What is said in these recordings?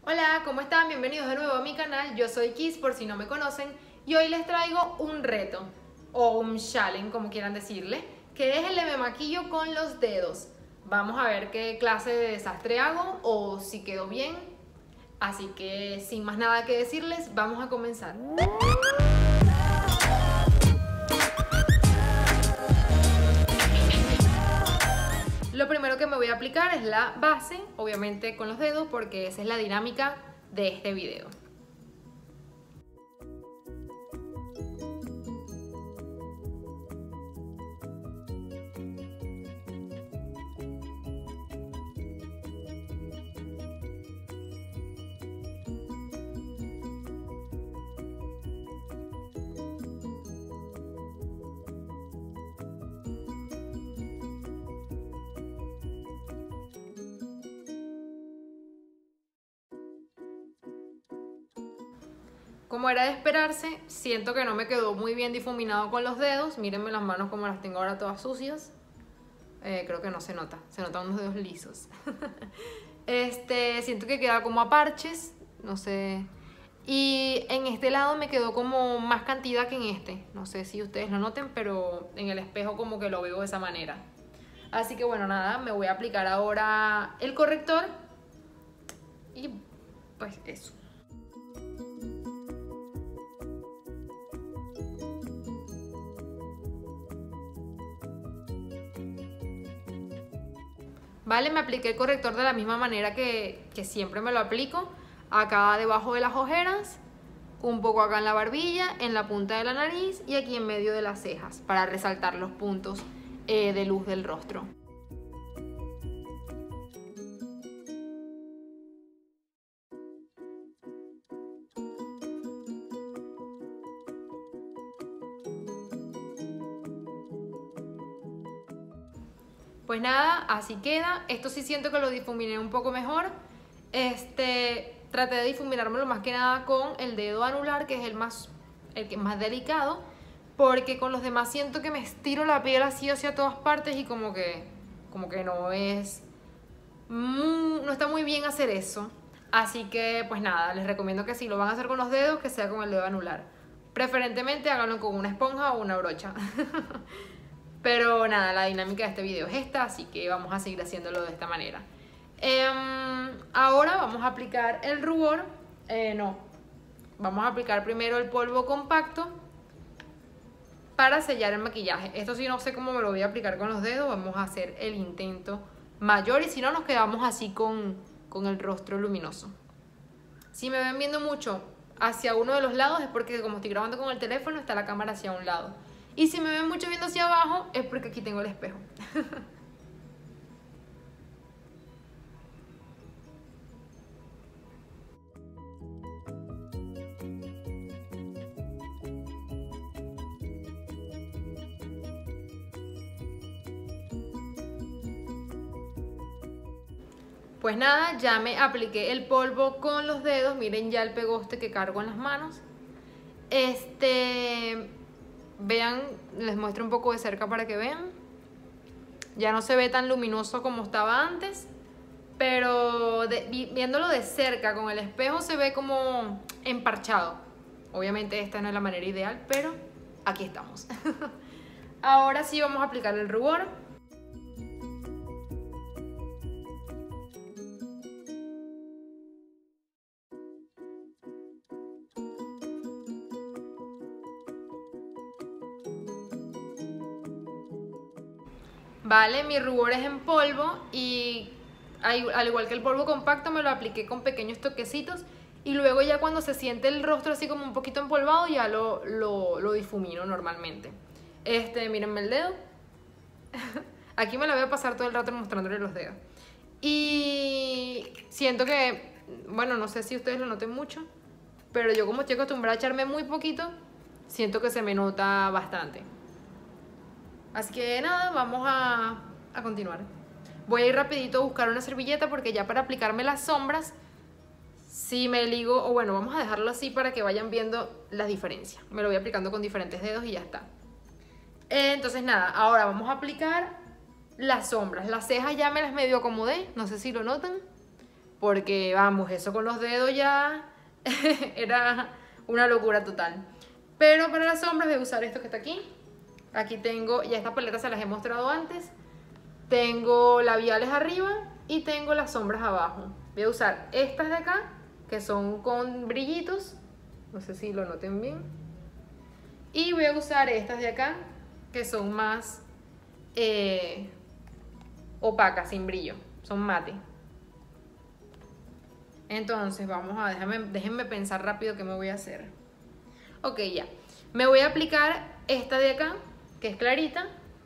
Hola, ¿cómo están? Bienvenidos de nuevo a mi canal. Yo soy Kiss, por si no me conocen, y hoy les traigo un reto, o un challenge, como quieran decirle, que es el de me maquillo con los dedos. Vamos a ver qué clase de desastre hago, o si quedó bien. Así que, sin más nada que decirles, vamos a comenzar. Lo primero que me voy a aplicar es la base, obviamente con los dedos, porque esa es la dinámica de este video. Como era de esperarse, siento que no me quedó muy bien difuminado con los dedos. Mírenme las manos como las tengo ahora todas sucias. Creo que no se nota, se notan unos dedos lisos. Siento que queda como a parches, no sé. Y en este lado me quedó como más cantidad que en este. No sé si ustedes lo noten, pero en el espejo como que lo veo de esa manera. Así que bueno, nada, me voy a aplicar ahora el corrector. Y pues eso. Vale, me apliqué el corrector de la misma manera que siempre me lo aplico. Acá debajo de las ojeras, un poco acá en la barbilla, en la punta de la nariz y aquí en medio de las cejas, para resaltar los puntos de luz del rostro. Pues nada, así queda. Esto sí siento que lo difuminé un poco mejor. Traté de difuminármelo más que nada con el dedo anular, que es el que es más delicado, porque con los demás siento que me estiro la piel así hacia todas partes y como que no está muy bien hacer eso. Así que pues nada, les recomiendo que si lo van a hacer con los dedos, que sea con el dedo anular. Preferentemente háganlo con una esponja o una brocha. Pero nada, la dinámica de este video es esta, así que vamos a seguir haciéndolo de esta manera. Ahora vamos a aplicar el rubor. Vamos a aplicar primero el polvo compacto para sellar el maquillaje. Esto sí no sé cómo me lo voy a aplicar con los dedos. Vamos a hacer el intento mayor y si no nos quedamos así con el rostro luminoso. Si me ven viendo mucho hacia uno de los lados es porque como estoy grabando con el teléfono está la cámara hacia un lado. Y si me ven mucho viendo hacia abajo es porque aquí tengo el espejo. Pues nada, ya me apliqué el polvo con los dedos. Miren ya el pegoste que cargo en las manos. Vean, les muestro un poco de cerca para que vean. Ya no se ve tan luminoso como estaba antes, pero viéndolo de cerca con el espejo se ve como emparchado. Obviamente esta no es la manera ideal, pero aquí estamos. Ahora sí vamos a aplicar el rubor. Vale, mi rubor es en polvo y al igual que el polvo compacto me lo apliqué con pequeños toquecitos y luego ya cuando se siente el rostro así como un poquito empolvado ya lo difumino normalmente. Mírenme el dedo. Aquí me la voy a pasar todo el rato mostrándole los dedos. Y siento que, bueno, no sé si ustedes lo noten mucho, pero yo como estoy acostumbrada a echarme muy poquito, siento que se me nota bastante. Así que nada, vamos a continuar. Voy a ir rapidito a buscar una servilleta porque ya para aplicarme las sombras, si me ligo, o bueno, vamos a dejarlo así para que vayan viendo las diferencias. Me lo voy aplicando con diferentes dedos y ya está. Entonces nada, ahora vamos a aplicar las sombras. Las cejas ya me las medio acomodé, no sé si lo notan. porque vamos, eso con los dedos ya era una locura total. Pero para las sombras voy a usar esto que está aquí. Aquí tengo, ya estas paletas se las he mostrado antes. Tengo labiales arriba y tengo las sombras abajo. Voy a usar estas de acá, que son con brillitos. No sé si lo noten bien. Y voy a usar estas de acá, que son más opacas, sin brillo. Son mate. Entonces vamos a, déjenme pensar rápido qué me voy a hacer. Ok, ya. Me voy a aplicar esta de acá, que es clarita,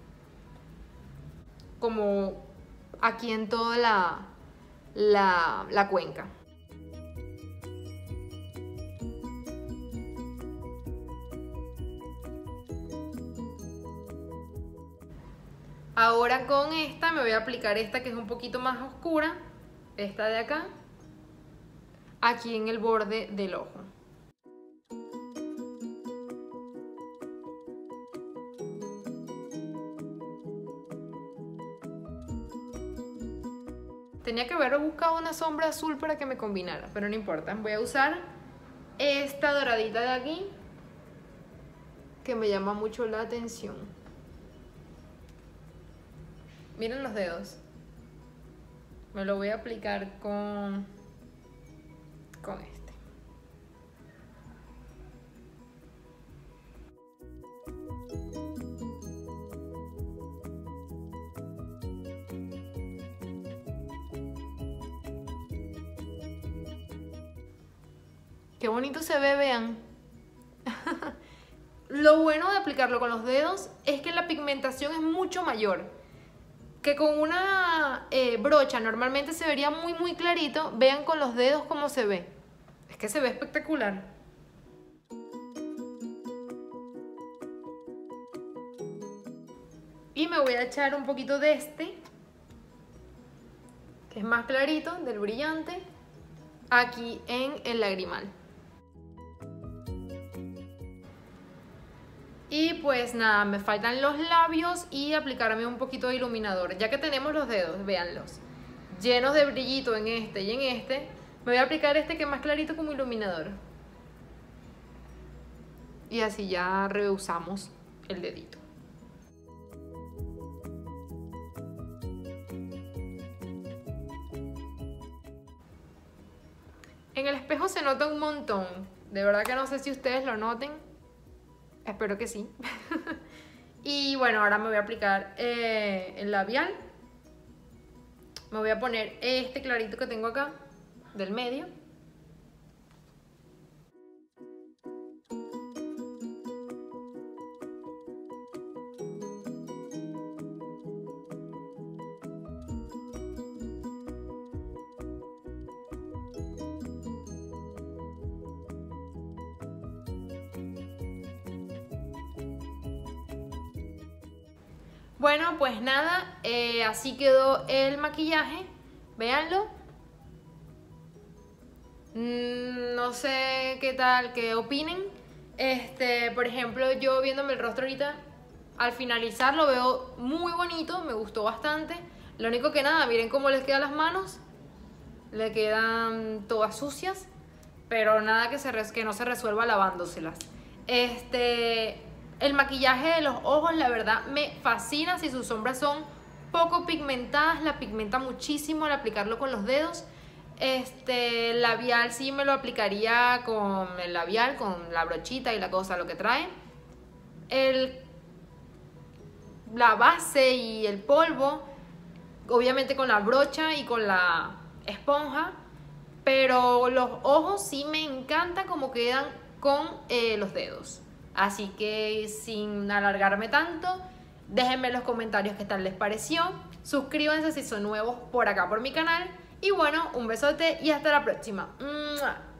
como aquí en toda la cuenca. Ahora con esta me voy a aplicar esta que es un poquito más oscura, esta de acá, aquí en el borde del ojo. Tenía que haber buscado una sombra azul para que me combinara, pero no importa. Voy a usar esta doradita de aquí, que me llama mucho la atención. Miren los dedos. Me lo voy a aplicar con este. Qué bonito se ve, vean. Lo bueno de aplicarlo con los dedos es que la pigmentación es mucho mayor. Que con una brocha normalmente se vería muy clarito. Vean con los dedos cómo se ve. Es que se ve espectacular. Y me voy a echar un poquito de este, que es más clarito, del brillante, aquí en el lagrimal. Y pues nada, me faltan los labios y aplicarme un poquito de iluminador. Ya que tenemos los dedos, véanlos, llenos de brillito en este y en este, me voy a aplicar este que es más clarito como iluminador. Y así ya reusamos el dedito. En el espejo se nota un montón. De verdad que no sé si ustedes lo noten. Espero que sí. Y bueno, ahora me voy a aplicar el labial. Me voy a poner este clarito que tengo acá, del medio. Bueno, pues nada, así quedó el maquillaje, véanlo. No sé qué tal, qué opinen. Por ejemplo, yo viéndome el rostro ahorita, al finalizar lo veo muy bonito, me gustó bastante. Lo único que nada, miren cómo les quedan las manos, le quedan todas sucias, pero nada que no se resuelva lavándoselas. El maquillaje de los ojos, la verdad, me fascina. Si sus sombras son poco pigmentadas, la pigmenta muchísimo al aplicarlo con los dedos. El labial sí me lo aplicaría con el labial, con la brochita y la cosa, lo que trae. La base y el polvo, obviamente con la brocha y con la esponja. Pero los ojos sí me encanta como quedan con los dedos. Así que sin alargarme tanto, déjenme en los comentarios qué tal les pareció. Suscríbanse si son nuevos por acá por mi canal. Y bueno, un besote y hasta la próxima. ¡Mua!